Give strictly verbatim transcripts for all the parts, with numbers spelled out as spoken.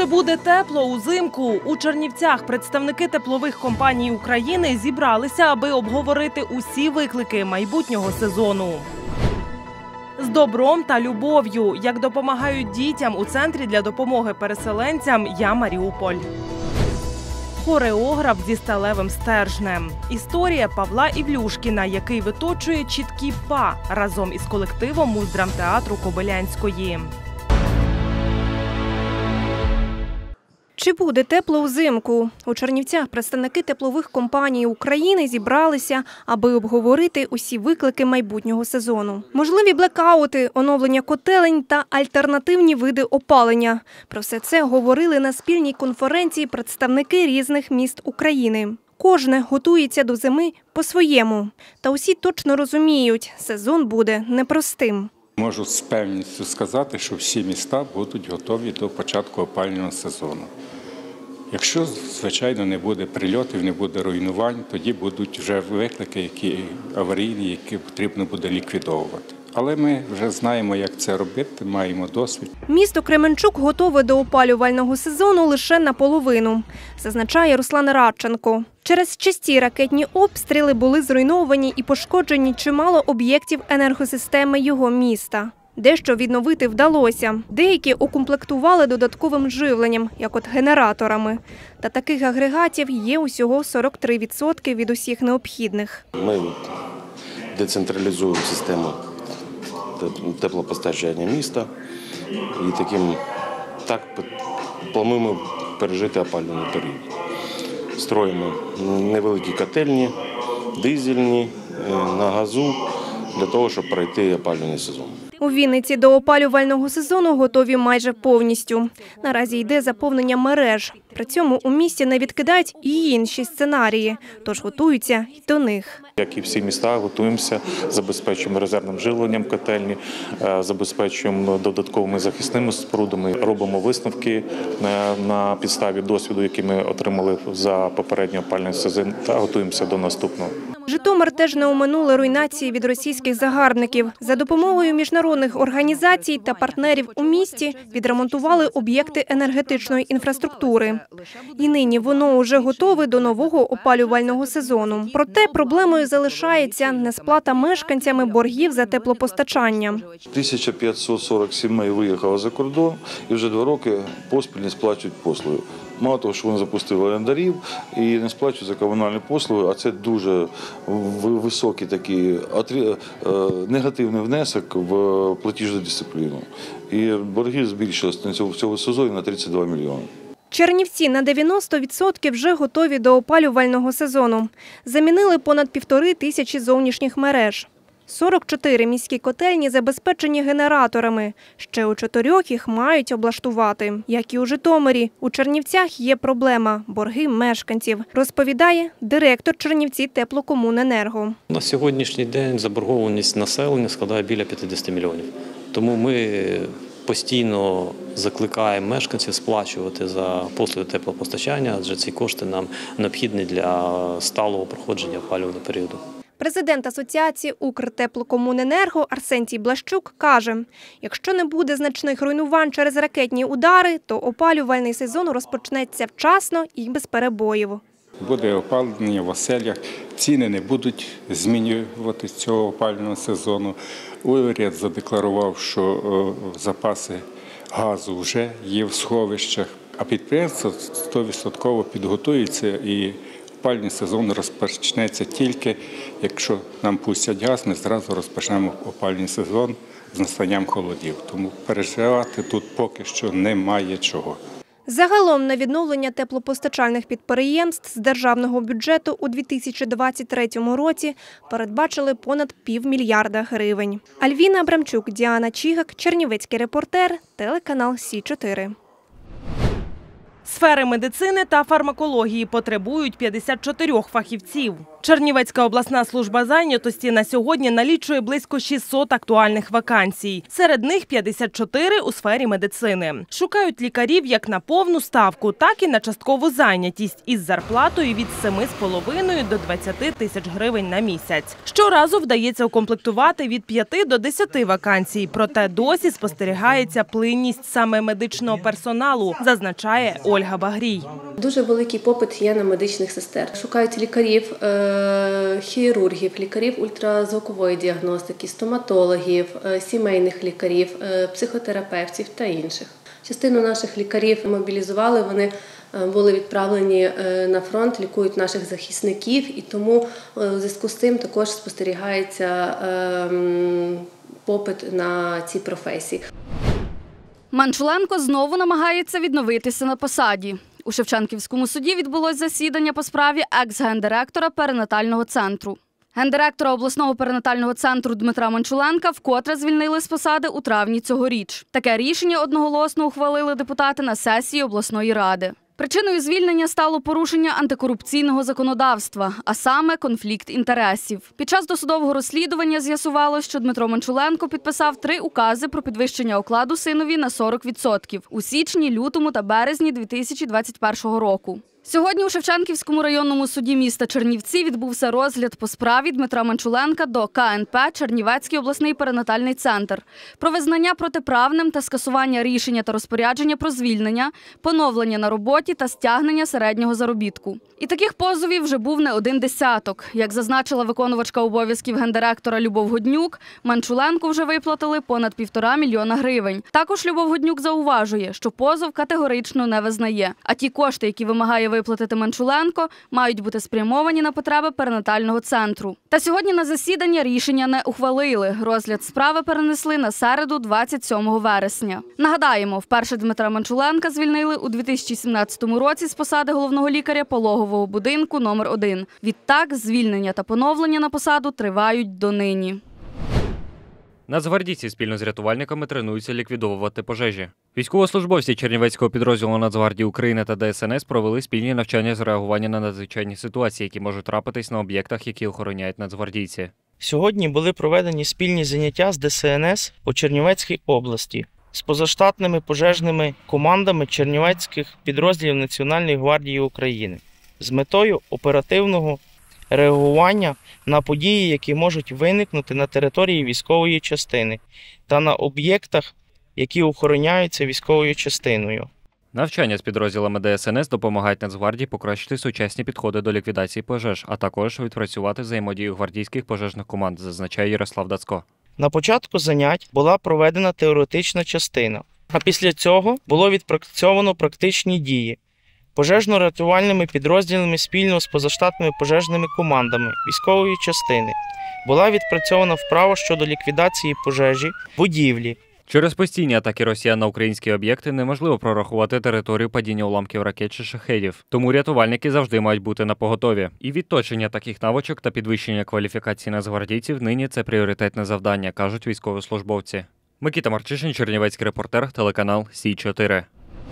Чи буде тепло узимку? У Чернівцях представники теплових компаній України зібралися, аби обговорити усі виклики майбутнього сезону. З добром та любов'ю. Як допомагають дітям у центрі для допомоги переселенцям «Я Маріуполь». Хореограф зі сталевим стержнем. Історія Павла Івлюшкіна, який виточує чіткі па разом із колективом муздрамтеатру Кобилянської. Чи буде тепло узимку? У Чернівцях представники теплових компаній України зібралися, аби обговорити усі виклики майбутнього сезону. Можливі блекаути, оновлення котелень та альтернативні види опалення. Про все це говорили на спільній конференції представники різних міст України. Кожне готується до зими по-своєму. Та усі точно розуміють, сезон буде непростим. Можу з певністю сказати, що всі міста будуть готові до початку опалювального сезону. Якщо, звичайно, не буде прильотів, не буде руйнувань, тоді будуть вже виклики, які аварійні, які потрібно буде ліквідовувати. Але ми вже знаємо, як це робити, маємо досвід. Місто Кременчук готове до опалювального сезону лише наполовину, зазначає Руслан Радченко. Через часті ракетні обстріли були зруйновані і пошкоджені чимало об'єктів енергосистеми його міста. Дещо відновити вдалося. Деякі укомплектували додатковим живленням, як от генераторами. Та таких агрегатів є усього сорок три відсотки від усіх необхідних. Ми децентралізуємо систему теплопостачання міста і таким так плануємо пережити опалювальний період. Строїмо невеликі котельні, дизельні, на газу, для того, щоб пройти опалювальний сезон. У Вінниці до опалювального сезону готові майже повністю. Наразі йде заповнення мереж. При цьому у місті не відкидають і інші сценарії, тож готуються й до них. Як і всі міста, готуємося, забезпечуємо резервним живленням котельні, забезпечуємо додатковими захисними спорудами, робимо висновки на підставі досвіду, який ми отримали за попередній опалювальний сезон, та готуємося до наступного. Житомир теж не оминули руйнації від російських загарбників. За допомогою міжнародних організацій та партнерів у місті відремонтували об'єкти енергетичної інфраструктури. І нині воно уже готове до нового опалювального сезону. Проте проблемою залишається несплата мешканцями боргів за теплопостачання. тисяча п'ятсот сорок сімей виїхало за кордон і вже два роки поспіль не сплачують послуги. Мало того, що вони запустили орендарів і не сплачують за комунальні послуги, а це дуже високий такий негативний внесок в платіжну дисципліну. І борги збільшилися в цьому сезоні на тридцять два мільйони. Чернівці на дев'яносто відсотків вже готові до опалювального сезону. Замінили понад півтори тисячі зовнішніх мереж. сорок чотири міські котельні забезпечені генераторами. Ще у чотирьох їх мають облаштувати. Як і у Житомирі, у Чернівцях є проблема – борги мешканців, розповідає директор Чернівці теплокомуненерго. На сьогоднішній день заборгованість населення складає біля п'ятдесят мільйонів. Тому ми постійно закликаємо мешканців сплачувати за послуги теплопостачання, адже ці кошти нам необхідні для сталого проходження опалювального періоду. Президент Асоціації «Укртеплокомуненерго» Арсентій Блащук каже, якщо не буде значних руйнувань через ракетні удари, то опалювальний сезон розпочнеться вчасно і без перебоїв. Буде опалення в оселях, ціни не будуть змінюватися цього опалювального сезону. Уряд задекларував, що запаси газу вже є в сховищах, а підприємство сто відсотків підготується і опалювальний сезон розпочнеться тільки, якщо нам пустять газ, ми зразу розпочнемо опалювальний сезон з настанням холодів. Тому переживати тут поки що немає чого. Загалом на відновлення теплопостачальних підприємств з державного бюджету у дві тисячі двадцять третьому році передбачили понад півмільярда гривень. Альвіна Абрамчук, Діана Чігак, Чернівецький репортер, телеканал Сі чотири. Сфери медицини та фармакології потребують п'ятдесят чотири фахівців. Чернівецька обласна служба зайнятості на сьогодні налічує близько шістсот актуальних вакансій. Серед них п'ятдесят чотири у сфері медицини. Шукають лікарів як на повну ставку, так і на часткову зайнятість із зарплатою від семи з половиною до двадцяти тисяч гривень на місяць. Щоразу вдається укомплектувати від п'яти до десяти вакансій, проте досі спостерігається плинність саме медичного персоналу, зазначає Ольга Багрій. Дуже великий попит є на медичних сестер. Шукають лікарів, хірургів, лікарів ультразвукової діагностики, стоматологів, сімейних лікарів, психотерапевтів та інших. Частину наших лікарів мобілізували, вони були відправлені на фронт, лікують наших захисників, і тому у зв'язку з цим також спостерігається попит на ці професії. Манчуленко знову намагається відновитися на посаді. У Шевченківському суді відбулось засідання по справі екс-гендиректора перинатального центру. Гендиректора обласного перинатального центру Дмитра Манчуленка вкотре звільнили з посади у травні цьогоріч. Таке рішення одноголосно ухвалили депутати на сесії обласної ради. Причиною звільнення стало порушення антикорупційного законодавства, а саме конфлікт інтересів. Під час досудового розслідування з'ясувалось, що Дмитро Манчуленко підписав три укази про підвищення окладу синові на сорок відсотків у січні, лютому та березні дві тисячі двадцять першого року. Сьогодні у Шевченківському районному суді міста Чернівці відбувся розгляд по справі Дмитра Манчуленка до ка ен пе «Чернівецький обласний перинатальний центр» про визнання протиправним та скасування рішення та розпорядження про звільнення, поновлення на роботі та стягнення середнього заробітку. І таких позовів вже був не один десяток. Як зазначила виконувачка обов'язків гендиректора Любов Годнюк, Манчуленку вже виплатили понад півтора мільйона гривень. Також Любов Годнюк зауважує, що позов категорично не визнає, а ті кошти, які вимагає виплатити Манчуленко, мають бути спрямовані на потреби перинатального центру. Та сьогодні на засідання рішення не ухвалили. Розгляд справи перенесли на середу, двадцять сьомого вересня. Нагадаємо, вперше Дмитра Манчуленка звільнили у дві тисячі сімнадцятому році з посади головного лікаря пологового будинку номер один. Відтак, звільнення та поновлення на посаду тривають донині. Нацгвардійці спільно з рятувальниками тренуються ліквідовувати пожежі. Військовослужбовці Чернівецького підрозділу Нацгвардії України та де ес ен ес провели спільні навчання з реагування на надзвичайні ситуації, які можуть трапитись на об'єктах, які охороняють нацгвардійці. Сьогодні були проведені спільні заняття з де ес ен ес по Чернівецькій області з позаштатними пожежними командами чернівецьких підрозділів Національної гвардії України з метою оперативного реагування на події, які можуть виникнути на території військової частини та на об'єктах, які охороняються військовою частиною. Навчання з підрозділами де ес ен ес допомагають Нацгвардії покращити сучасні підходи до ліквідації пожеж, а також відпрацювати взаємодію гвардійських пожежних команд, зазначає Ярослав Дацько. На початку занять була проведена теоретична частина, а після цього було відпрацьовано практичні дії. Пожежно-рятувальними підрозділами спільно з позаштатними пожежними командами військової частини була відпрацьована вправа щодо ліквідації пожежі будівлі. Через постійні атаки росіян на українські об'єкти неможливо прорахувати територію падіння уламків ракет чи шахедів. Тому рятувальники завжди мають бути напоготові. І відточення таких навичок та підвищення кваліфікації нацгвардійців нині – це пріоритетне завдання, кажуть військовослужбовці. Микита Марчишин, Чернівецький репортер, телеканал Сі чотири.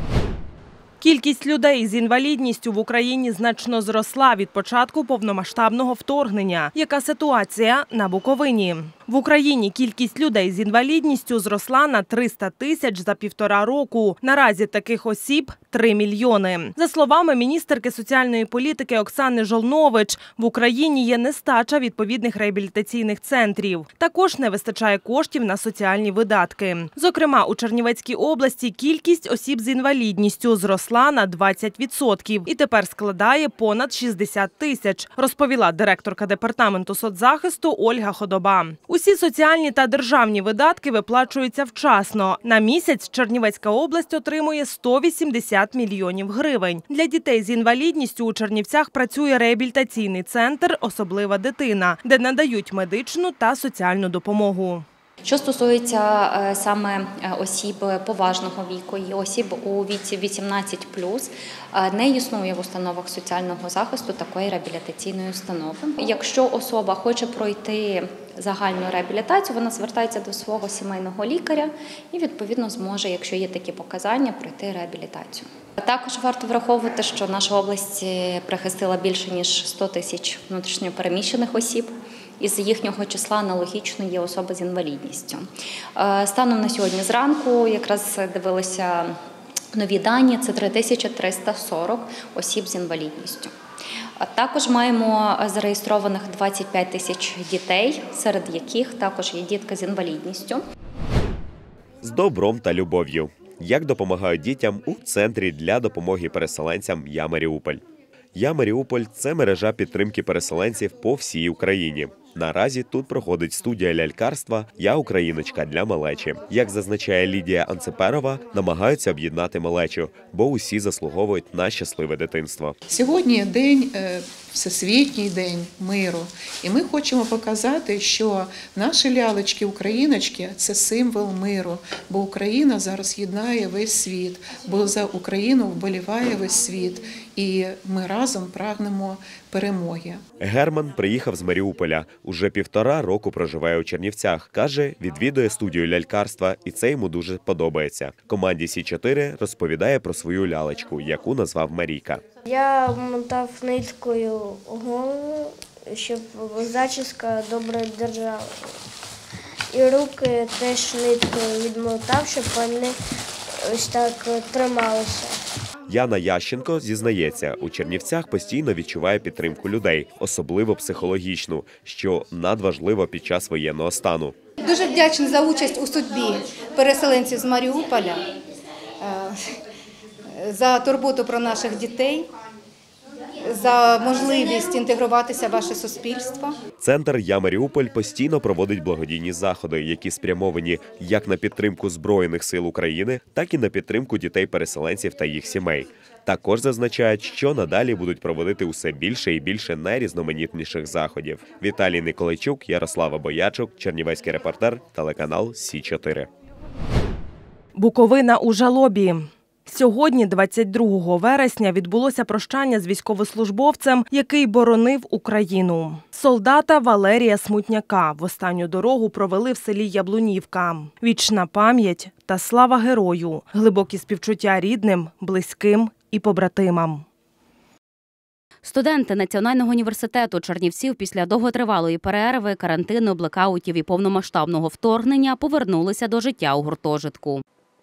Кількість людей з інвалідністю в Україні значно зросла від початку повномасштабного вторгнення. Яка ситуація на Буковині? В Україні кількість людей з інвалідністю зросла на триста тисяч за півтора року. Наразі таких осіб – три мільйони. За словами міністерки соціальної політики Оксани Жолнович, в Україні є нестача відповідних реабілітаційних центрів. Також не вистачає коштів на соціальні видатки. Зокрема, у Чернівецькій області кількість осіб з інвалідністю зросла на двадцять відсотків і тепер складає понад шістдесят тисяч, розповіла директорка департаменту соцзахисту Ольга Ходоба. Усі соціальні та державні видатки виплачуються вчасно. На місяць Чернівецька область отримує сто вісімдесят мільйонів гривень. Для дітей з інвалідністю у Чернівцях працює реабілітаційний центр «Особлива дитина», де надають медичну та соціальну допомогу. Що стосується саме осіб поважного віку і осіб у віці вісімнадцять плюс, не існує в установах соціального захисту такої реабілітаційної установи. Якщо особа хоче пройти загальну реабілітацію, вона звертається до свого сімейного лікаря і, відповідно, зможе, якщо є такі показання, пройти реабілітацію. Також варто враховувати, що наша область прихистила більше ніж сто тисяч внутрішньо переміщених осіб. Із їхнього числа аналогічно є особи з інвалідністю. Станом на сьогодні зранку якраз дивилися нові дані, це три тисячі триста сорок осіб з інвалідністю. Також маємо зареєстрованих двадцять п'ять тисяч дітей, серед яких також є дітки з інвалідністю. З добром та любов'ю. Як допомагають дітям у Центрі для допомоги переселенцям «Я Маріуполь». «Я Маріуполь» – це мережа підтримки переселенців по всій Україні. Наразі тут проходить студія лялькарства «Я україночка» для малечі. Як зазначає Лідія Анциперова, намагаються об'єднати малечу, бо усі заслуговують на щасливе дитинство. Сьогодні день, всесвітній день миру. І ми хочемо показати, що наші лялечки-україночки – це символ миру. Бо Україна зараз єднає весь світ, бо за Україну вболіває весь світ. І ми разом прагнемо перемоги. Герман приїхав з Маріуполя. Уже півтора року проживає у Чернівцях. Каже, відвідує студію лялькарства, і це йому дуже подобається. Команді Сі чотири розповідає про свою лялечку, яку назвав Марійка. Я мотав ниткою голову, щоб зачіска добре держала. І руки теж ниткою відмотав, щоб вони ось так трималися. Яна Ященко зізнається, у Чернівцях постійно відчуває підтримку людей, особливо психологічну, що надважливо під час воєнного стану. Дуже вдячна за участь у судьбі переселенців з Маріуполя, за турботу про наших дітей, за можливість інтегруватися в ваше суспільство. Центр «Я Маріуполь» постійно проводить благодійні заходи, які спрямовані як на підтримку Збройних сил України, так і на підтримку дітей-переселенців та їх сімей. Також зазначають, що надалі будуть проводити усе більше і більше найрізноманітніших заходів. Віталій Николайчук, Ярослава Боячук, Чернівецький репортер, телеканал Сі чотири. Буковина у жалобі. Сьогодні, двадцять другого вересня, відбулося прощання з військовослужбовцем, який боронив Україну. Солдата Валерія Смутняка в останню дорогу провели в селі Яблунівка. Вічна пам'ять та слава герою, глибокі співчуття рідним, близьким і побратимам. Студенти Національного університету Чернівців після довготривалої перерви, карантину, блекаутів і повномасштабного вторгнення повернулися до життя у гуртожитку.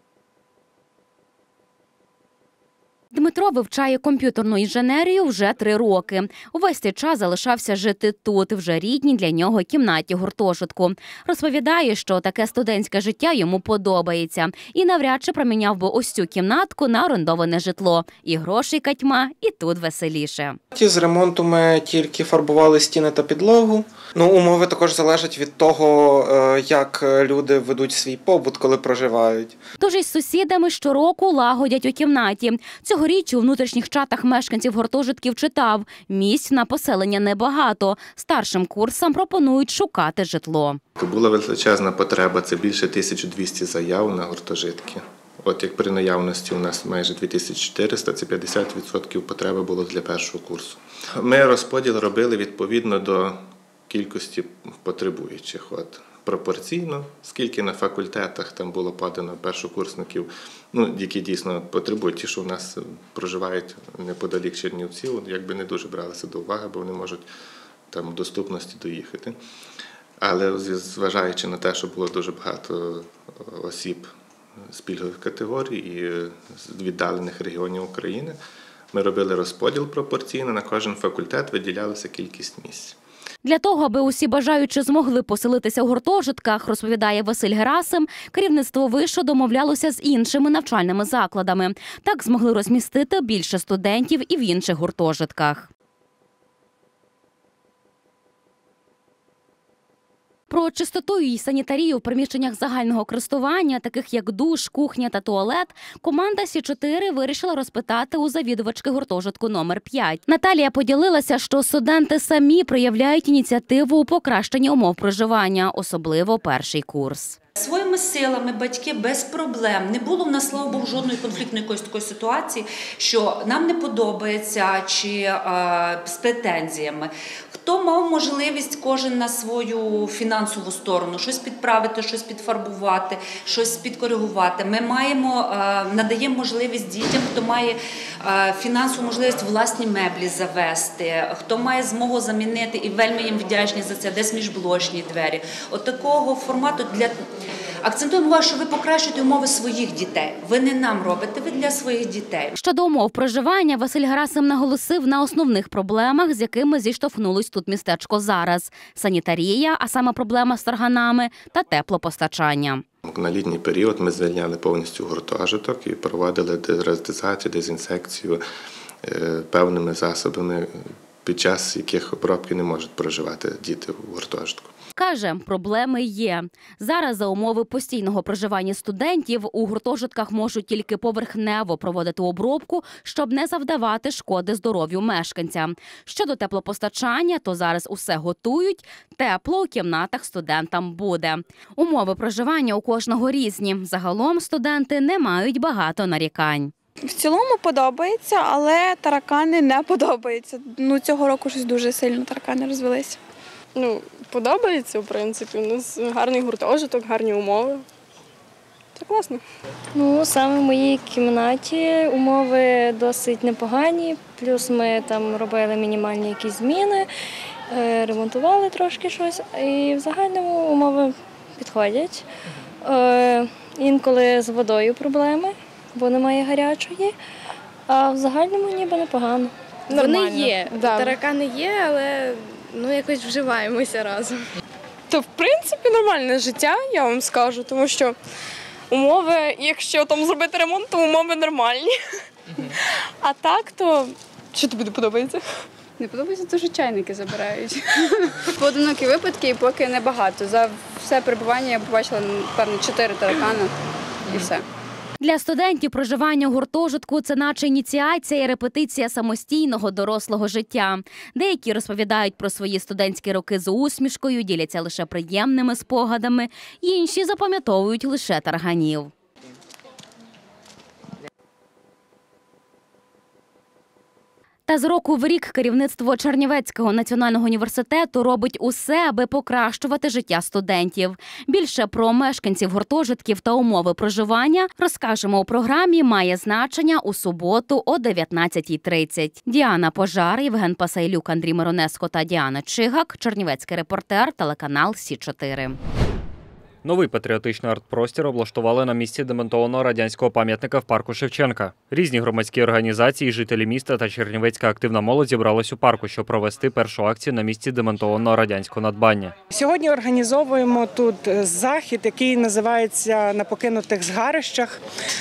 Дмитро вивчає комп'ютерну інженерію вже три роки. Увесь цей час залишався жити тут, вже рідній для нього кімнаті гуртожитку. Розповідає, що таке студентське життя йому подобається. І навряд чи проміняв би ось цю кімнатку на орендоване житло. І грошей катьма, і тут веселіше. З ремонту ми тільки фарбували стіни та підлогу. Ну, умови також залежать від того, як люди ведуть свій побут, коли проживають. Тож із сусідами щороку лагодять у кімнаті. Цьогоріч у внутрішніх чатах мешканців гуртожитків читав – місць на поселення небагато. Старшим курсам пропонують шукати житло. Була величезна потреба, це більше тисяча двісті заяв на гуртожитки. От як при наявності у нас майже дві тисячі чотириста, це п'ятдесят відсотків потреби було для першого курсу. Ми розподіл робили відповідно до кількості потребуючих. От, пропорційно, скільки на факультетах там було подано першокурсників, ну, які дійсно потребують, ті, що в нас проживають неподалік Чернівців, якби не дуже бралися до уваги, бо вони можуть там в доступності доїхати. Але зважаючи на те, що було дуже багато осіб з пільгових категорій і з віддалених регіонів України, ми робили розподіл пропорційно, на кожен факультет виділялася кількість місць. Для того, аби усі бажаючі змогли поселитися у гуртожитках, розповідає Василь Герасим, керівництво вишу домовлялося з іншими навчальними закладами. Так змогли розмістити більше студентів і в інших гуртожитках. Про чистоту і санітарію в приміщеннях загального користування, таких як душ, кухня та туалет, команда Сі чотири вирішила розпитати у завідувачки гуртожитку номер п'ять. Наталія поділилася, що студенти самі проявляють ініціативу у покращенні умов проживання, особливо перший курс. Своїми силами батьки без проблем. Не було в нас, слава Богу, жодної конфліктної якоїсь такої ситуації, що нам не подобається чи а, з претензіями. Хто мав можливість кожен на свою фінансову сторону, щось підправити, щось підфарбувати, щось підкоригувати. Ми маємо, а, надаємо можливість дітям, хто має а, фінансову можливість власні меблі завести, хто має змогу замінити, і вельми їм вдячні за це, десь міжблочні двері. От такого формату для... Акцентуємо увагу, що ви покращуєте умови своїх дітей. Ви не нам робите, ви для своїх дітей. Щодо умов проживання, Василь Герасим наголосив на основних проблемах, з якими зіштовхнулось тут містечко зараз. Санітарія, а саме проблема з тарганами, та теплопостачання. На літній період ми звільняли повністю гуртожиток і проводили деразитизацію, дезінсекцію певними засобами, під час яких обробки не можуть проживати діти у гуртожитку. Каже, проблеми є. Зараз за умови постійного проживання студентів у гуртожитках можуть тільки поверхнево проводити обробку, щоб не завдавати шкоди здоров'ю мешканця. Щодо теплопостачання, то зараз усе готують, тепло у кімнатах студентам буде. Умови проживання у кожного різні. Загалом студенти не мають багато нарікань. В цілому подобається, але таракани не подобаються. Ну, цього року щось дуже сильно таракани розвелися. Ну, подобається, в принципі. У нас гарний гуртожиток, гарні умови. Це класно. Ну, саме в моїй кімнаті умови досить непогані. Плюс ми там робили мінімальні якісь зміни, ремонтували трошки щось. І в загальному умови підходять. Інколи з водою проблеми, бо немає гарячої. А в загальному ніби непогано. Нормально. Вони є, да. Таракани є, але ну, якось вживаємося разом. То, в принципі, нормальне життя, я вам скажу, тому що умови, якщо там зробити ремонт, то умови нормальні. А так, то що тобі не подобається? Не подобається, дуже чайники забирають. Поодинокі випадки і поки небагато. За все перебування я побачила, певно, чотири таракани і все. Для студентів проживання у гуртожитку – це наче ініціація і репетиція самостійного дорослого життя. Деякі розповідають про свої студентські роки з усмішкою, діляться лише приємними спогадами, інші запам'ятовують лише тарганів. Та з року в рік керівництво Чернівецького національного університету робить усе, аби покращувати життя студентів. Більше про мешканців гуртожитків та умови проживання розкажемо у програмі «Має значення» у суботу о дев'ятнадцятій тридцять. Діана Пожар, Євген Пасайлюк, Андрій Миронеско та Діана Чигак. Чернівецький репортер, телеканал Сі чотири. Новий патріотичний арт-простір облаштували на місці демонтованого радянського пам'ятника в парку Шевченка. Різні громадські організації, жителі міста та чернівецька активна молодь зібрались у парку, щоб провести першу акцію на місці демонтованого радянського надбання. Сьогодні організовуємо тут захід, який називається «На покинутих згарищах».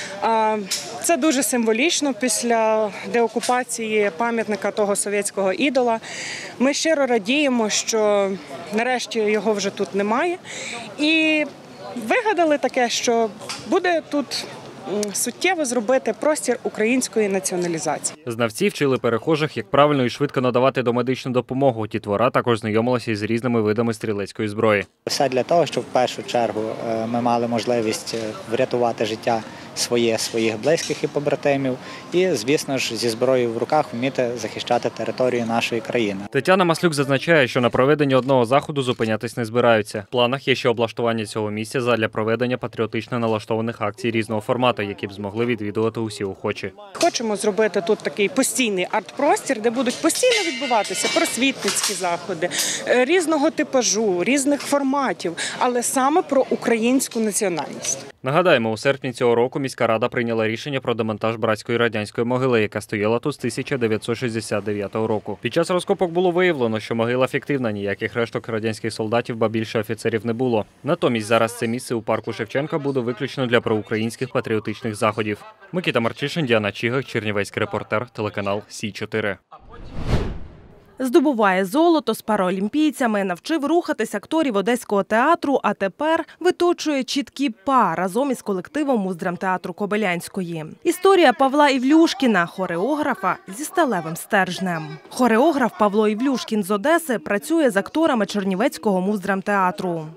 Це дуже символічно після деокупації пам'ятника того совєтського ідола. Ми щиро радіємо, що нарешті його вже тут немає. І вигадали таке, що буде тут суттєво зробити простір української націоналізації. Знавці вчили перехожих, як правильно і швидко надавати домедичну допомогу. Дітвора також знайомилася із різними видами стрілецької зброї. Все для того, щоб в першу чергу ми мали можливість врятувати життя своє, своїх близьких і побратимів. І, звісно ж, зі зброєю в руках вміти захищати територію нашої країни. Тетяна Маслюк зазначає, що на проведення одного заходу зупинятись не збираються. В планах є ще облаштування цього місця задля проведення патріотично налаштованих акцій різного формату, які б змогли відвідувати усі охочі. Хочемо зробити тут такий постійний арт-простір, де будуть постійно відбуватися просвітницькі заходи, різного типажу, різних форматів, але саме про українську національність. Нагадаємо, у серпні цього року міська рада прийняла рішення про демонтаж братської радянської могили, яка стояла тут з тисяча дев'ятсот шістдесят дев'ятого року. Під час розкопок було виявлено, що могила фіктивна, ніяких решток радянських солдатів, ба більше офіцерів не було. Натомість зараз це місце у парку Шевченка буде виключно для проукраїнських патріотичних заходів. Микита Марчишин, Діана Чигак, Чернівецький репортер, телеканал Сі чотири. Здобуває золото з параолімпійцями, навчив рухатись акторів Одеського театру, а тепер виточує чіткі па разом із колективом Муздрамтеатру Кобилянської. Історія Павла Івлюшкіна, хореографа зі сталевим стержнем. Хореограф Павло Івлюшкін з Одеси працює з акторами Чернівецького Муздрамтеатру.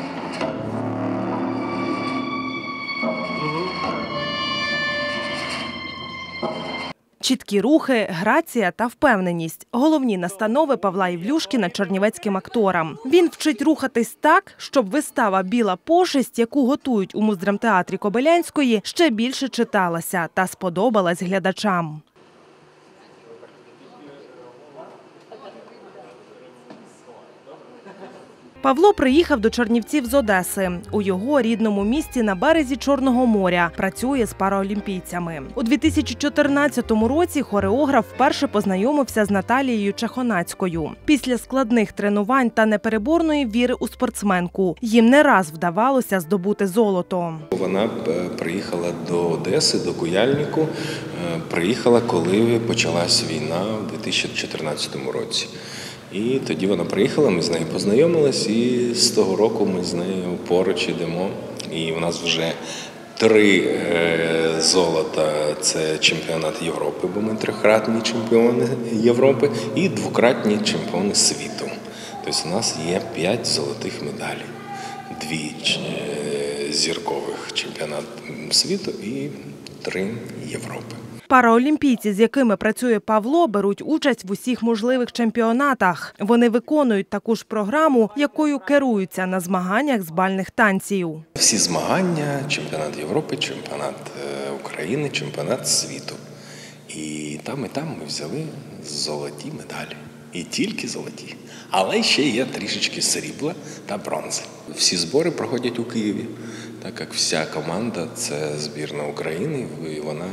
Чіткі рухи, грація та впевненість – головні настанови Павла Івлюшкіна чернівецьким акторам. Він вчить рухатись так, щоб вистава «Біла пошесть», яку готують у Муздрамтеатрі Кобилянської, ще більше читалася та сподобалась глядачам. Павло приїхав до Чернівців з Одеси. У його рідному місті на березі Чорного моря працює з параолімпійцями. У дві тисячі чотирнадцятому році хореограф вперше познайомився з Наталією Чахонацькою. Після складних тренувань та непереборної віри у спортсменку їм не раз вдавалося здобути золото. Вона приїхала до Одеси, до Куяльнику. Приїхала, коли почалась війна у дві тисячі чотирнадцятому році. І тоді вона приїхала, ми з нею познайомились, і з того року ми з нею поруч ідемо. І у нас вже три е, золота – це чемпіонат Європи, бо ми трикратні чемпіони Європи, і двократні чемпіони світу. Тобто у нас є п'ять золотих медалей, дві е, зіркових чемпіонат світу і три Європи. Параолімпійці, з якими працює Павло, беруть участь в усіх можливих чемпіонатах. Вони виконують таку ж програму, якою керуються на змаганнях з бальних танців. Всі змагання – чемпіонат Європи, чемпіонат України, чемпіонат світу. І там, і там ми взяли золоті медалі. І тільки золоті. Але ще є трішечки срібла та бронзи. Всі збори проходять у Києві, так як вся команда – це збірна України, і вона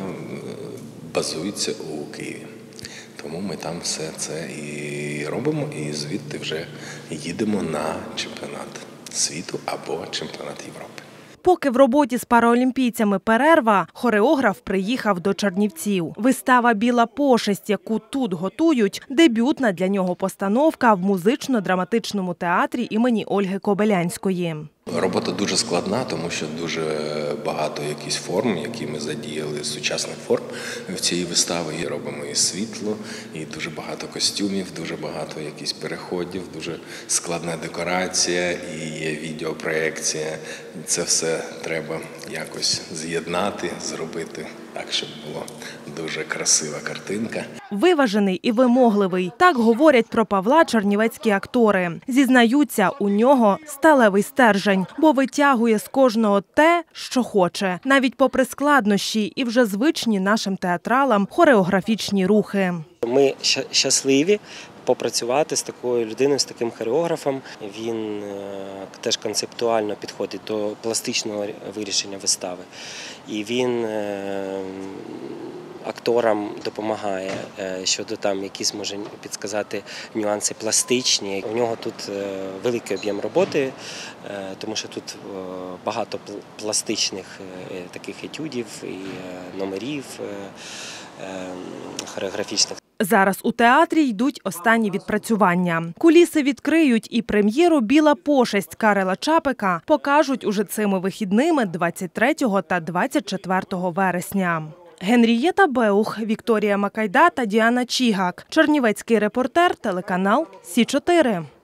базується у Києві. Тому ми там все це і робимо, і звідти вже їдемо на чемпіонат світу або чемпіонат Європи. Поки в роботі з параолімпійцями перерва, хореограф приїхав до Чернівців. Вистава «Біла пошесть», яку тут готують, дебютна для нього постановка в музично-драматичному театрі імені Ольги Кобилянської. Робота дуже складна, тому що дуже багато якісь форм, які ми задіяли, сучасних форм в цій виставі. І робимо і світло, і дуже багато костюмів, дуже багато якісь переходів, дуже складна декорація, і є відеопроекція. Це все треба якось з'єднати, зробити так, щоб була дуже красива картинка. Виважений і вимогливий. Так говорять про Павла чернівецькі актори. Зізнаються, у нього сталевий стержень, бо витягує з кожного те, що хоче. Навіть попри складнощі і вже звичні нашим театралам хореографічні рухи. Ми щасливі попрацювати з такою людиною, з таким хореографом. Він теж концептуально підходить до пластичного вирішення вистави. І він акторам допомагає щодо там якісь, може підказати, нюанси пластичні. У нього тут великий об'єм роботи, тому що тут багато пластичних таких етюдів і номерів хореографічних. Зараз у театрі йдуть останні відпрацювання. Куліси відкриють і прем'єру «Біла пошесть» Карела Чапика покажуть уже цими вихідними двадцять третього та двадцять четвертого вересня. Генрієта Беух, Вікторія Макайда та Діана Чігак. Чернівецький репортер, телеканал Сі чотири.